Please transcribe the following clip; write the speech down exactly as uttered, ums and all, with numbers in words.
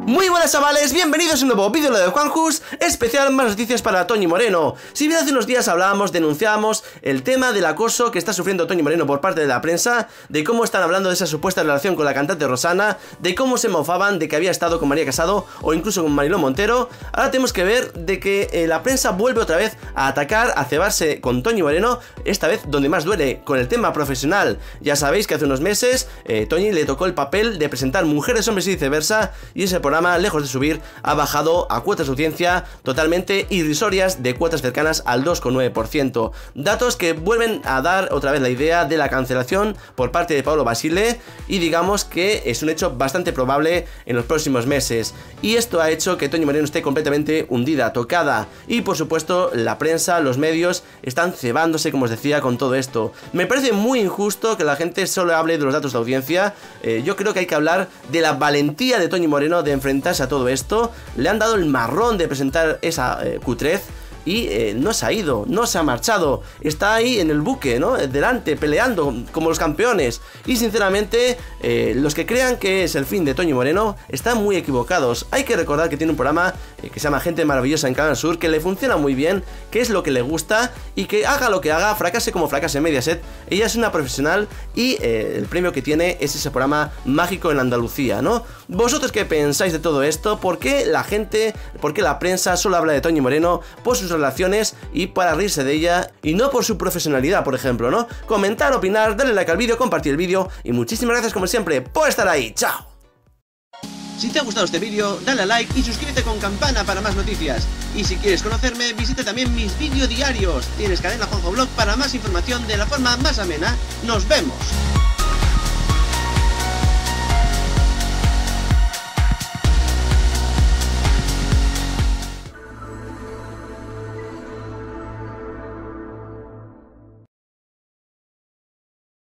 Muy buenas chavales, bienvenidos a un nuevo vídeo de Juanjus, especial más noticias para Toñi Moreno. Si bien hace unos días hablábamos, denunciábamos el tema del acoso que está sufriendo Toñi Moreno por parte de la prensa, de cómo están hablando de esa supuesta relación con la cantante Rosana, de cómo se mofaban de que había estado con María Casado o incluso con Mariló Montero. Ahora tenemos que ver de que eh, la prensa vuelve otra vez a atacar, a cebarse con Toñi Moreno, esta vez donde más duele, con el tema profesional. Ya sabéis que hace unos meses eh, Toñi le tocó el papel de presentar Mujeres, Hombres y Viceversa, y ese programa, lejos de subir, ha bajado a cuotas de audiencia totalmente irrisorias, de cuotas cercanas al dos coma nueve por ciento. Datos que vuelven a dar otra vez la idea de la cancelación por parte de Paolo Basile, y digamos que es un hecho bastante probable en los próximos meses. Y esto ha hecho que Toñi Moreno esté completamente hundida, tocada, y por supuesto la prensa, los medios están cebándose, como os decía, con todo esto. Me parece muy injusto que la gente solo hable de los datos de audiencia. eh, Yo creo que hay que hablar de la valentía de Toñi Moreno de enfrentarse a todo esto. Le han dado el marrón de presentar esa eh, cutrez y eh, no se ha ido, no se ha marchado, está ahí en el buque, ¿no? Delante, peleando como los campeones. Y sinceramente, eh, los que crean que es el fin de Toñi Moreno están muy equivocados. Hay que recordar que tiene un programa eh, que se llama Gente Maravillosa en Canal Sur, que le funciona muy bien, que es lo que le gusta, y que haga lo que haga, fracase como fracase Mediaset, ella es una profesional, y eh, el premio que tiene es ese programa mágico en Andalucía, ¿no? ¿Vosotros qué pensáis de todo esto? ¿Por qué la gente, por qué la prensa solo habla de Toñi Moreno por sus relaciones y para reírse de ella, y no por su profesionalidad, por ejemplo, ¿no? Comentar, opinar, darle like al vídeo, compartir el vídeo, y muchísimas gracias como siempre por estar ahí. ¡Chao! Si te ha gustado este vídeo, dale a like y suscríbete con campana para más noticias. Y si quieres conocerme, visita también mis vídeos diarios. Tienes Cadena Juanjo Blog para más información de la forma más amena. ¡Nos vemos!